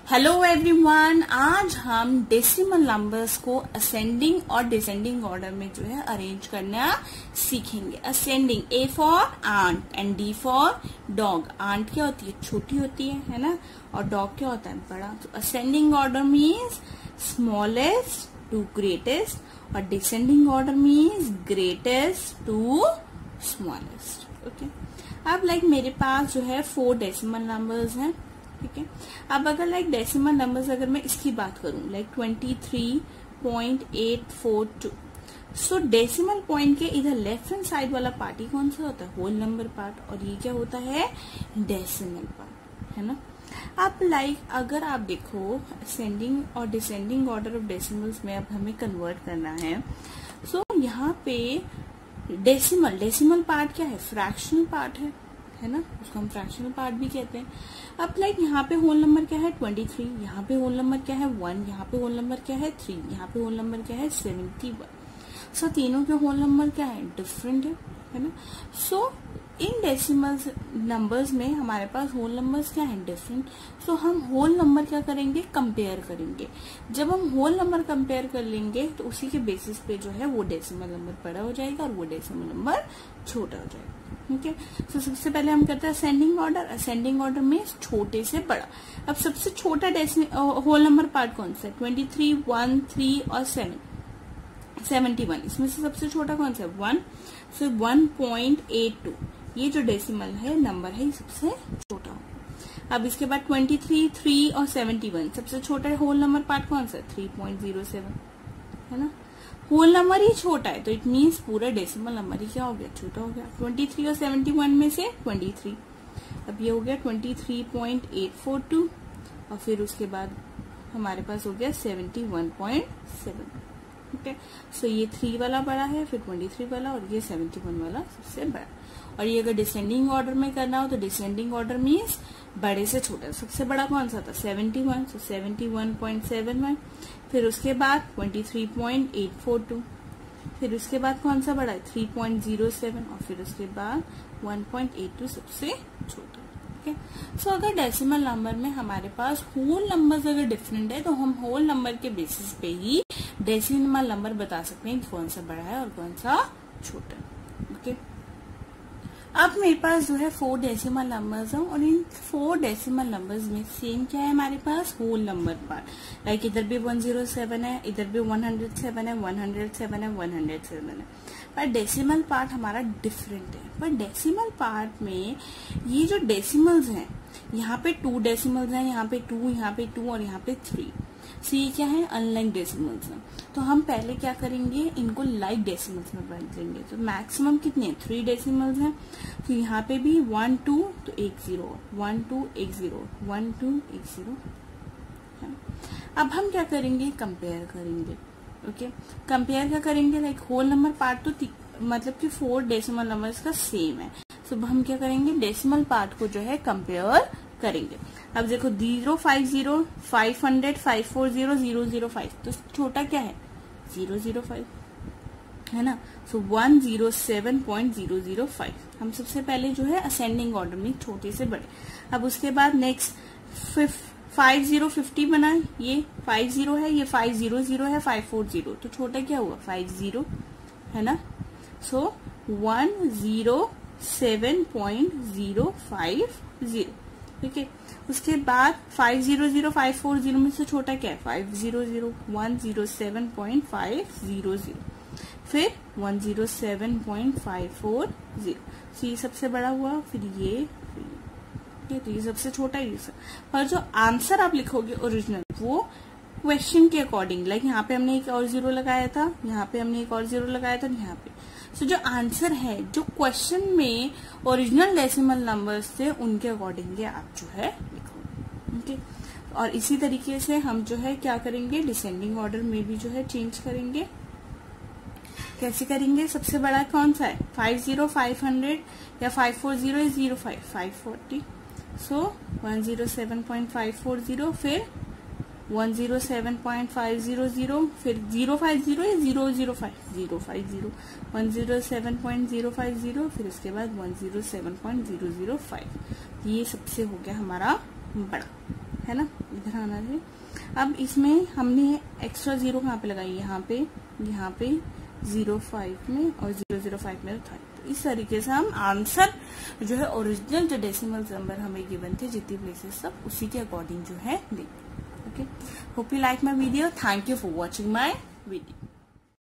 Hello everyone, आज हम decimal numbers को असेंडिंग और डिसेंडिंग ऑर्डर में जो है अरेंज करना सीखेंगे। Ascending, A for ant and D for dog. Ant क्या होती है? छोटी होती है ना, और डॉग क्या होता है? बड़ा। तो ascending order means smallest to greatest और descending order means greatest to smallest. Okay, अब मेरे पास जो है 4 डेसिमल नंबर्स हैं। ठीक है, अब अगर डेसिमल नंबर्स अगर मैं इसकी बात करूं 23.842, सो डेसिमल पॉइंट के इधर लेफ्ट हैंड साइड वाला पार्ट ही कौन सा होता है? होल नंबर पार्ट, और ये क्या होता है? डेसिमल पार्ट, है ना। अब अगर आप देखो असेंडिंग और डिसेंडिंग ऑर्डर ऑफ डेसिमल्स में अब हमें कन्वर्ट करना है, सो यहाँ पे डेसिमल पार्ट क्या है? फ्रैक्शनल पार्ट है ना, उसको हम फ्रैक्शनल पार्ट भी कहते हैं। अब यहाँ पे होल नंबर क्या है? 23, यहाँ पे होल नंबर क्या है? 1, यहाँ पे होल नंबर क्या है? 3, यहाँ पे होल नंबर क्या है? 71। सो तीनों के होल नंबर क्या है? डिफरेंट है ना। सो इन डेसिमल नंबर्स में हमारे पास होल नंबर्स क्या है? डिफरेंट। सो हम होल नंबर क्या करेंगे? कंपेयर करेंगे। जब हम होल नंबर कंपेयर कर लेंगे तो उसी के बेसिस पे जो है वो डेसिमल नंबर बड़ा हो जाएगा और वो डेसिमल नंबर छोटा हो जाएगा। ठीक है, तो सबसे पहले हम करते हैं असेंडिंग ऑर्डर। असेंडिंग ऑर्डर में छोटे से बड़ा। अब सबसे छोटा होल नंबर पार्ट कौन सा है? 23, 1, 3 और 71। इसमें से सबसे छोटा कौन सा है? 1। सो 1.82 ये जो डेसिमल है नंबर है, ये सबसे छोटा होगा। अब इसके बाद 23, 3 और 71, सबसे छोटा होल नंबर पार्ट कौन सा है? 3.07, है ना। होल नंबर ही छोटा है तो इट मीन्स पूरा डेसिमल नंबर ही क्या हो गया? छोटा हो गया। 23 और 71 में से 23, अब ये हो गया 23.842 और फिर उसके बाद हमारे पास हो गया 71.7। ठीक है, सो ये 3 वाला बड़ा है, फिर 23 वाला और ये 71 वाला सबसे बड़ा। और ये अगर डिसेंडिंग ऑर्डर में करना हो तो डिसेंडिंग ऑर्डर मीन्स बड़े से छोटा। सबसे बड़ा कौन सा था? 71, सो 71.71। फिर उसके बाद 23.842, फिर उसके बाद कौन सा बड़ा है? 3.07 और फिर उसके बाद 1.82 सबसे छोटा। ठीक है, सो अगर डेसिमल नंबर में हमारे पास होल नंबर्स अगर डिफरेंट है तो हम होल नंबर के बेसिस पे ही डेसिमल नंबर बता सकते हैं कौन सा बड़ा है और कौन सा छोटा है। ओके, अब मेरे पास जो है 4 डेसिमल नंबर्स हैं और इन 4 डेसिमल नंबर्स में सेम क्या है हमारे पास? Whole number part. इधर भी 107 है, इधर भी 107 है, 107 है, 107 है, पर डेसिमल पार्ट हमारा डिफरेंट है। पर डेसिमल पार्ट में ये जो डेसिमल्स हैं, यहाँ पे 2 डेसिमल्स हैं, यहाँ पे 2, यहाँ पे 2 और यहाँ पे 3। सो ये क्या है? अनलाइक डेसिमल्स हैं। तो हम पहले क्या करेंगे? इनको लाइक डेसिमल्स में बदलेंगे। तो मैक्सिमम कितने? 3 डेसिमल्स हैं। तो यहाँ पे भी 1, 2 तो 1 0, 1 2 1 0, 1 2 1 0। अब हम क्या करेंगे? कंपेयर करेंगे। ओके, कंपेयर क्या करेंगे? होल नंबर पार्ट तो मतलब कि 4 डेसिमल नंबर्स का सेम है। तो हम क्या करेंगे? डेसिमल पार्ट को जो है कंपेयर करेंगे। अब देखो 050, 500, 540, 005, तो छोटा क्या है? 005, है ना। सो 107.005 हम सबसे पहले जो है असेंडिंग ऑर्डर में छोटे से बड़े। अब उसके बाद नेक्स्ट 50 बना, ये 50 है, ये 500 है, 540, तो छोटा क्या हुआ? 50, है ना। सो 107.050। ठीक है, उसके बाद 500, 540 में से छोटा क्या है? 500, 107.500, फिर 107.540, तो ये सबसे बड़ा हुआ, फिर ये, तो ये सबसे छोटा है। और जो आंसर आप लिखोगे ओरिजिनल, वो क्वेश्चन के अकॉर्डिंग, यहाँ पे हमने एक और 0 लगाया था, यहाँ पे हमने एक और 0 लगाया था, यहाँ पे। सो जो आंसर है, जो क्वेश्चन में ओरिजिनल डेसिमल नंबर्स थे, उनके अकॉर्डिंग आप जो है लिखोगे। ओके, और इसी तरीके से हम जो है क्या करेंगे? डिसेंडिंग ऑर्डर में भी जो है चेंज करेंगे। कैसे करेंगे? सबसे बड़ा कौन सा है? 50, 500 या 540 या 05, 540। सो 107.540, फिर 107.500, फिर 050 या 005, 050, 107.050, फिर उसके बाद 107.005। ये सबसे हो गया हमारा बड़ा। है ना, इधर आना चाहिए। अब इसमें हमने एक्स्ट्रा जीरो कहाँ पे लगाई, यहाँ पे 05 में और 005 में था। तो इस तरीके से हम आंसर जो है ओरिजिनल जो डेसिमल नंबर हमें गिवन थे जितनी प्लेसेस सब उसी के अकॉर्डिंग जो है देंगे। Okay, hope you like my video. Thank you for watching my video.